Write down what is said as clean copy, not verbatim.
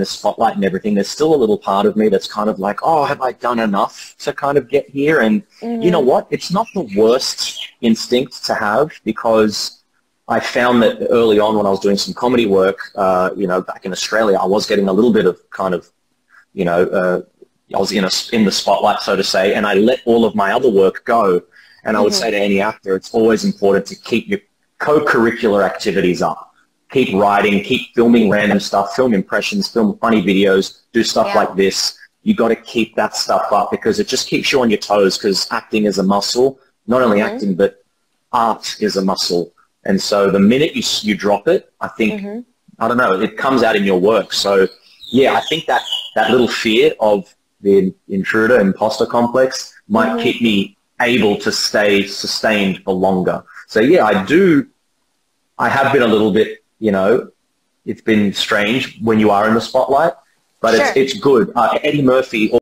the spotlight and everything, there's still a little part of me that's kind of like, oh, have I done enough to kind of get here? And you know what? It's not the worst instinct to have, because I found that early on when I was doing some comedy work, you know, back in Australia, I was getting a little bit of kind of, you know, I was in the spotlight, so to say, and I let all of my other work go. And I would say to any actor, it's always important to keep your co-curricular activities up. Keep writing, keep filming random stuff, film impressions, film funny videos, do stuff like this. You got to keep that stuff up, because it just keeps you on your toes, because acting is a muscle. Not only acting, but art is a muscle. And so the minute you drop it, I think, I don't know, it comes out in your work. So, yeah, I think that little fear of the intruder, imposter complex might keep me able to stay sustained for longer. So, yeah, I have been a little bit, you know, it's been strange when you are in the spotlight, but it's good. Eddie Murphy